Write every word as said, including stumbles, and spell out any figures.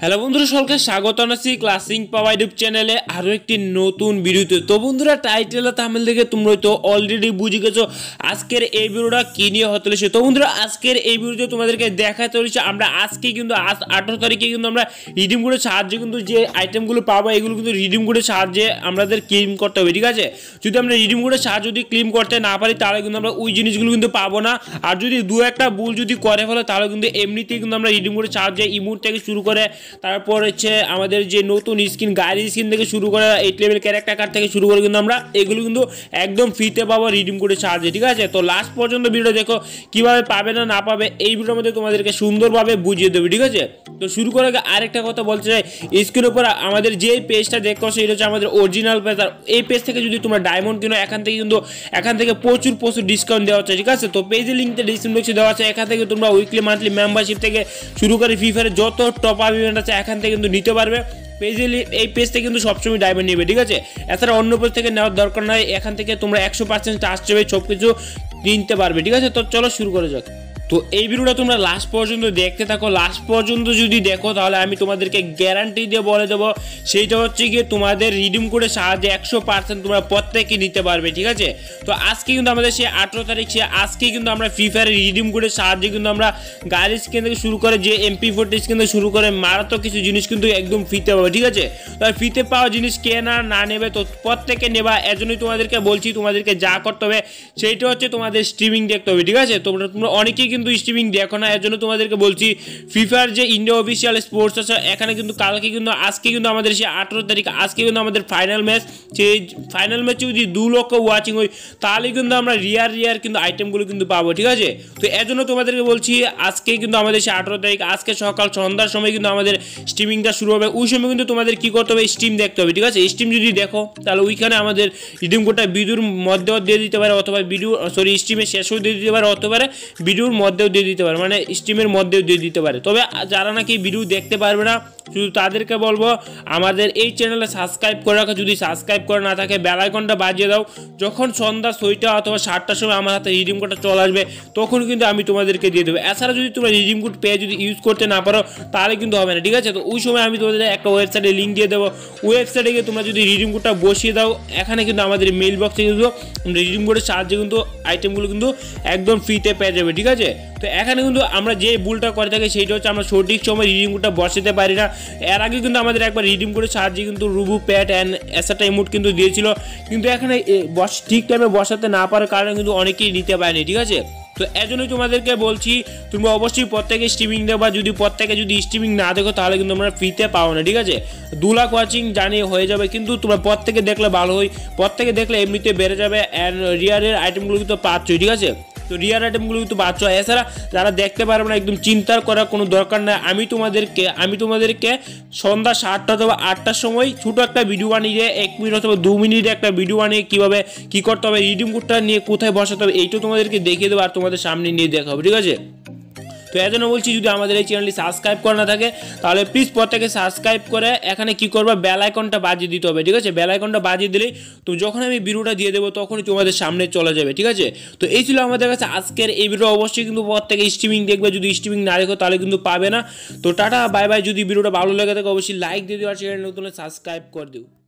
Hello বন্ধুরা, সকলকে স্বাগত জানাচ্ছি ক্লাসিং পাওয়া ইউটিউব চ্যানেলে আরও একটি নতুন ভিডিওতে। তো বন্ধুরা, টাইটেল আর থাম্বনেল দেখে তোমরা তো অলরেডি বুঝে গেছো আজকের এই ভিডিওটা কী নিয়ে হতে চলেছে। তো বন্ধুরা, আজকের এই ভিডিওতে তোমাদেরকে দেখাতে চলেছে আমরা আজকে কিন্তু আজ আঠারো তারিখে কিন্তু আমরা রিডিম কোডের সাহায্যে কিন্তু যে আইটেমগুলো পাবো এগুলো কিন্তু রিডিম কোডের সাহায্যে আমাদের ক্লেম করতে হবে, ঠিক আছে। যদি আমরা রিডিম কোডের সাহায্যে যদি ক্লেম করতে না পারি তাহলে কিন্তু আমরা ওই জিনিসগুলো কিন্তু পাবো না। আর যদি দু একটা ভুল যদি করে ফেলে তাহলে কিন্তু এমনিতেই কিন্তু আমরা রিডিম কোডের সাহায্যে ইমোট থেকে শুরু করে তারপর হচ্ছে আমাদের যে নতুন স্কিন গাড়ির স্কিন থেকে শুরু করে এইট লেভেল ক্যারেক্টার কার্ড থেকে শুরু করে কিন্তু আমরা এগুলো কিন্তু একদম ফ্রিতে পাবো রিডিম কোডের সাহায্যে, ঠিক আছে। তো লাস্ট পর্যন্ত ভিডিও দেখো কীভাবে পাবে না না পাবে এই ভিডিওর মধ্যে তোমাদেরকে সুন্দরভাবে বুঝিয়ে দেবে, ঠিক আছে। তো শুরু করার আগে আরেকটা কথা বলতে চাই, স্ক্রিনের উপর আমাদের যে পেজটা দেখো সেটা হচ্ছে আমাদের অরিজিনাল পেজ। আর এই পেজ থেকে যদি তোমরা ডায়মন্ড কিনো এখান থেকে কিন্তু এখান থেকে প্রচুর প্রচুর ডিসকাউন্ট দেওয়া হচ্ছে, ঠিক আছে। তো পেজের লিঙ্কটা ডিসক্রিপশন বক্সে দেওয়া আছে, এখান থেকে তোমরা উইকলি মান্থলি মেম্বারশিপ থেকে শুরু করে ফ্রি ফায়ারের যত টপ আপ ইভেন্ট আছে এখান থেকে কিন্তু নিতে পারবে। পেজে এই পেজ থেকে কিন্তু সবসময় ডায়মন্ড নেবে, ঠিক আছে। এছাড়া অন্য পেজ থেকে নেওয়ার দরকার নয়, এখান থেকে তোমরা একশো পার্সেন্ট ট্রাস্ট হবে সব কিছু কিনতে পারবে, ঠিক আছে। তো চলো শুরু করে যাক। তো এই ভিডিওটা তোমরা লাস্ট পর্যন্ত দেখতে থাকো। লাস্ট পর্যন্ত যদি দেখো তাহলে আমি তোমাদেরকে গ্যারান্টি দিয়ে বলে দেবো সেইটা হচ্ছে গিয়ে তোমাদের রিডিম কোডের সাহায্যে একশো পার্সেন্ট তোমরা প্রত্যেকে নিতে পারবে, ঠিক আছে। তো আজকে কিন্তু আমাদের সে আঠেরো তারিখ সে আজকে কিন্তু আমরা ফ্রি ফায়ারের রিডিম কোডের সাহায্যে কিন্তু আমরা গাড়ির স্কিন থেকে শুরু করে যে এমপি ফোরটি স্কিন থেকে শুরু করে মারাত্মক কিছু জিনিস কিন্তু একদম ফ্রিতে পাবে, ঠিক আছে। তো ফ্রিতে পাওয়া জিনিস কে না না নেবে তো প্রত্যেকে নেবা। এজন্যই তোমাদেরকে বলছি তোমাদেরকে যা করতে হবে সেইটা হচ্ছে তোমাদের স্ট্রিমিং দেখতে হবে, ঠিক আছে। তোমরা তোমরা অনেকেই কিন্তু স্ট্রিমিং দেখো না, এর জন্য তোমাদেরকে বলছি ফ্রি ফায়ার যে ইন্ডিয়া অফিসিয়াল স্পোর্টস আছে এখানে কিন্তু কালকে কিন্তু আজকে কিন্তু আমাদের সে আঠেরো তারিখ আজকে কিন্তু আমাদের ফাইনাল ম্যাচ। সেই ফাইনাল ম্যাচে যদি দু লক্ষ ওয়াচিং হয় তাহলে কিন্তু আমরা রিয়ার রিয়ার কিন্তু আইটেমগুলো কিন্তু পাবো, ঠিক আছে। তো এর জন্য তোমাদেরকে বলছি আজকে কিন্তু আমাদের সে আঠেরো তারিখ আজকে সকাল সন্ধ্যার সময় কিন্তু আমাদের স্ট্রিমিংটা শুরু হবে। ওই সময় কিন্তু তোমাদের কী করতে হবে, স্ট্রিম দেখতে হবে, ঠিক আছে। স্ট্রিম যদি দেখো তাহলে ওইখানে আমাদের রিডিম কোডটা ভিডিওর মধ্যেও দিয়ে দিতে পারে অথবা ভিডিও সরি স্ট্রিমের শেষেও দিয়ে দিতে পারে অথবা ভিডিওর মধ্যেও দিয়ে দিতে পারে, মানে স্ট্রিমের মধ্যেও দিয়ে দিতে পারে। তবে যারা নাকি ভিডিও দেখতে পারবে না শুধু তাদেরকে বলবো আমাদের এই চ্যানেলে সাবস্ক্রাইব করে রাখো। যদি সাবস্ক্রাইব করে না থাকে বেল আইকনটা বাজিয়ে দাও। যখন সন্ধ্যা ছয়টা অথবা সাতটার সময় আমার হাতে রিডিম কোডটা চলে আসবে তখন কিন্তু আমি তোমাদেরকে দিয়ে দেবো। এছাড়া যদি তোমরা রিডিম কোড পেয়ে যদি ইউজ করতে না পারো তাহলে কিন্তু হবে না, ঠিক আছে। তো ওই সময় আমি তোমাদের একটা ওয়েবসাইটে লিঙ্ক দিয়ে দেবো। ওয়েবসাইটে গিয়ে তোমরা যদি রিডিম কোডটা বসিয়ে দাও এখানে কিন্তু আমাদের মেইল বক্সে কিন্তু রিডিম কোডের সাহায্যে কিন্তু আইটেমগুলো কিন্তু একদম ফ্রিতে পেয়ে যাবে, ঠিক আছে। তো এখানে কিন্তু আমরা যে ভুলটা করে থাকি সেইটা হচ্ছে আমরা সঠিক সময় রিডিম কোডটা বসাতে পারি না। এর আগে কিন্তু আমাদের একবার রিডিম কোডের সাহায্যে কিন্তু রুবু প্যাট অ্যান্ড এসাটা ইমোট কিন্তু দিয়েছিল, কিন্তু এখানে বস ঠিক টাইমে বসাতে না পারার কারণে কিন্তু অনেকেই নিতে পারেনি, ঠিক আছে। তো এর জন্যই তোমাদেরকে বলছি তোমরা অবশ্যই প্রত্যেকে স্ট্রিমিং দেখবা। যদি প্রত্যেকে যদি স্ট্রিমিং না দেখো তাহলে কিন্তু আমরা ফ্রিতে পাও না, ঠিক আছে। দু লাখ ওয়াচিং জানি হয়ে যাবে কিন্তু তোমরা প্রত্যেকে দেখলে ভালো হয়, প্রত্যেকে দেখলে এমনিতে বেড়ে যাবে। অ্যান্ড রিয়ারের আইটেমগুলো কিন্তু পাচ্ছই, ঠিক আছে। তো রিয়ার আইটেমগুলো কিন্তু পাচ্ছ। এছাড়া যারা দেখতে পারবে না একদম চিন্তার করার কোনো দরকার নেই। আমি তোমাদেরকে আমি তোমাদেরকে সন্ধ্যা সাতটা অথবা আটটার সময় ছোটো একটা ভিডিও বানিয়ে এক মিনিট অথবা দু মিনিটে একটা ভিডিও বানিয়ে কীভাবে কী করতে হবে রিডিম কোডটা নিয়ে কোথায় বসাতে হবে এইটাও তোমাদেরকে দেখিয়ে দেবো আর তোমাদের সামনে নিয়ে দেখা হবে, ঠিক আছে। তো এই জন্য বলছি যদি আমাদের এই চ্যানেলটি সাবস্ক্রাইব করা না থাকে তাহলে প্লিজ প্রত্যেকে সাবস্ক্রাইব করে এখানে কী করবা বেল আইকনটা বাজিয়ে দিতে হবে, ঠিক আছে। বেল আইকনটা বাজিয়ে দিলেই তো যখন আমি ভিডিওটা দিয়ে দেবো তখনই তোমাদের সামনে চলে যাবে, ঠিক আছে। তো এই ছিল আমাদের কাছে আজকের এই ভিডিও। অবশ্যই কিন্তু প্রত্যেকে স্ট্রিমিং দেখবে, যদি স্ট্রিমিং না দেখো তাহলে কিন্তু পাবে না। তো টাটা বাই বাই। যদি ভিডিওটা ভালো লেগে থাকে অবশ্যই লাইক দিয়ে দিও আর চ্যানেল নতুন সাবস্ক্রাইব করে দিও।